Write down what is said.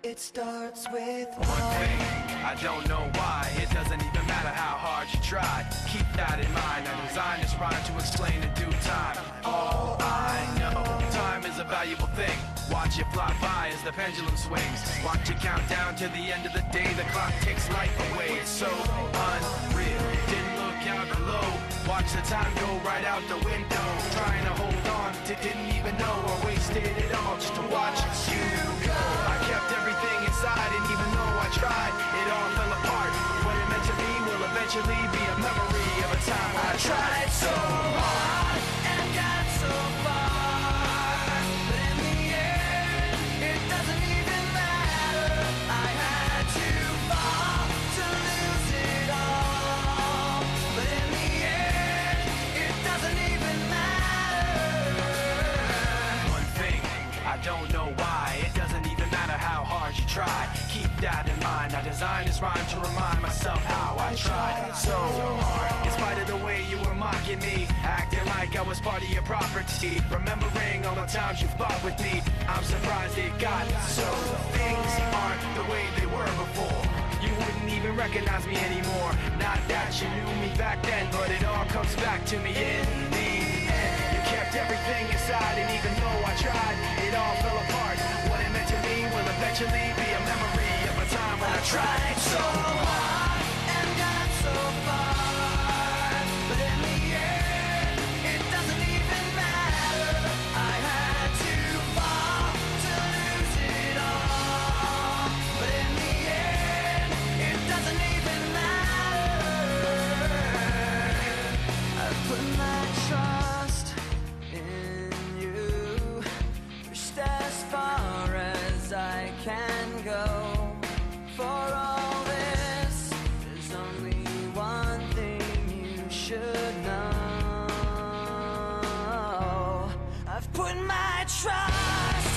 It starts with one thing, I don't know why. It doesn't even matter how hard you try. Keep that in mind. I designed this rhyme to explain in due time. All I know, time is a valuable thing. Watch it fly by as the pendulum swings. Watch it count down to the end of the day. The clock takes life away. It's so unreal. Didn't look out below. Watch the time go right out the window. Trying to hold on to didn't even know or wasted it all just to watch you go. I kept everything inside, and even though I tried, it all fell apart. What it meant to me will eventually be a memory of a time when I tried so hard and got so far, but in the end, it doesn't even matter. I had to fall to lose it all, but in the end, it doesn't even matter. One thing, I don't know why. It doesn't even matter how hard you try. Keep that in mind. I designed this rhyme to remind myself how I tried so hard. In spite of the way you were mocking me, acting like I was part of your property, remembering all the times you fought with me, I'm surprised it got so. Things aren't the way they were before. You wouldn't even recognize me anymore. Not that you knew me back then, but it all comes back to me in the end. You kept everything inside, and even though I tried, it all fell apart. What it meant to me will eventually be a memory of a time when I tried so hard and got so far, but in the end, it doesn't even matter. I had to fall to lose it all, but in the end, it doesn't even matter. I've put my trust in you, pushed as far as I can go. For all this, there's only one thing you should know. I've put my trust